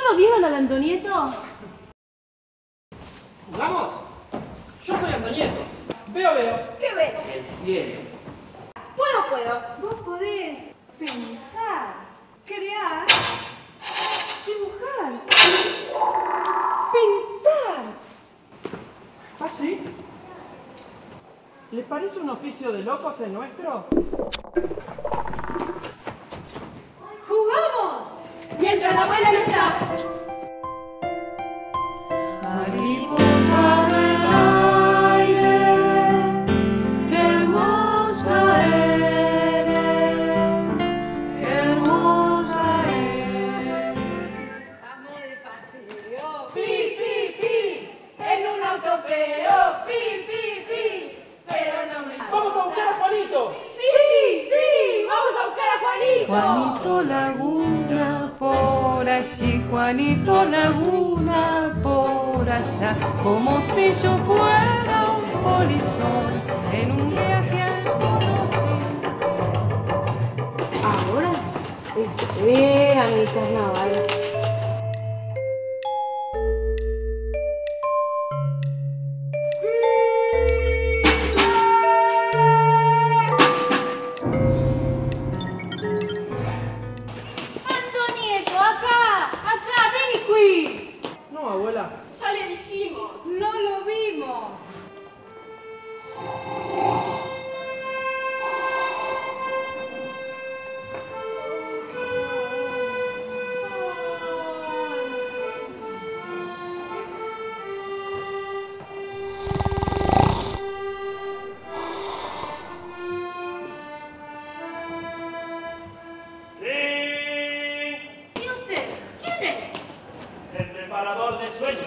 lo vieron al Antonieto? ¿Jugamos? Yo soy Antonieto. Veo. ¿Qué ves? El cielo. Puedo. Vos podés pensar, crear, dibujar, pintar. ¿Ah, sí? ¿Les parece un oficio de locos el nuestro? ¡Jugamos! Mientras la abuela no está. Mariposa del aire, qué hermosa eres, qué hermosa eres. Vamos despacio. Pi, en un auto feo. Pi, pero no me... ¡Vamos a buscar a Juanito! Sí, vamos a buscar a Juanito. Juanito Laguna por allí, Juanito Laguna por allá, como si yo fuera un polizón en un viaje al conocido. Ahora espera mi carnaval. Antonieto, acá, ven y fui. No, abuela. Ya le dijimos. No lo vimos. ¿Y usted? ¿Quién es? El preparador de sueños.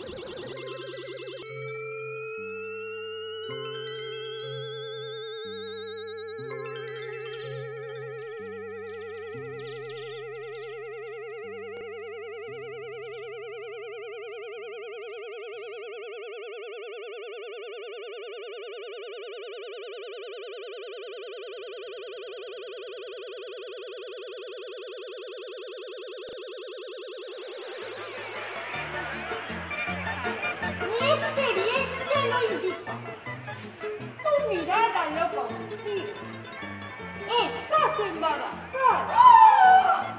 Mi experiencia lo indica. Tu mirada lo confirma. Estás embarazada.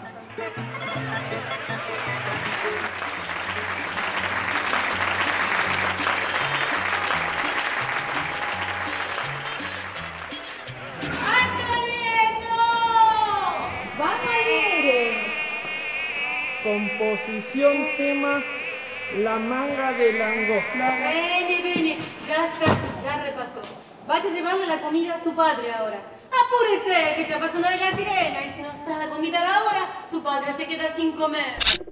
¡Antonieto! ¡Vamos al aire! Composición, tema, la manga de langoflava. Vení, ya está, ya repasó. Vaya a llevarle la comida a su padre ahora. Apúrese, que ya va a sonar la sirena y si no está la comida ahora, su padre se queda sin comer.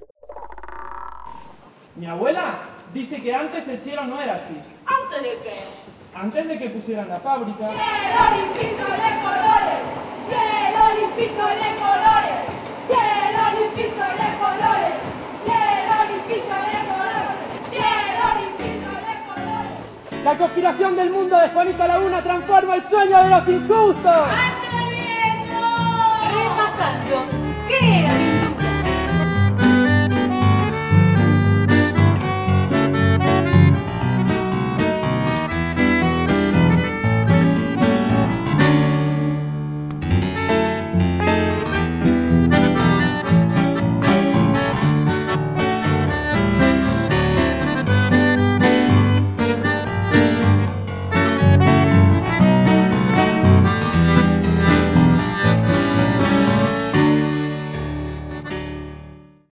Mi abuela dice que antes el cielo no era así. ¿Antes de qué? Antes de que pusieran la fábrica. Cielo limpito de colores. Cielo limpito de colores. Cielo limpito de colores. Cielo limpito de colores. Cielo limpito de colores. La conspiración del mundo de Juanito Laguna transforma el sueño de los injustos.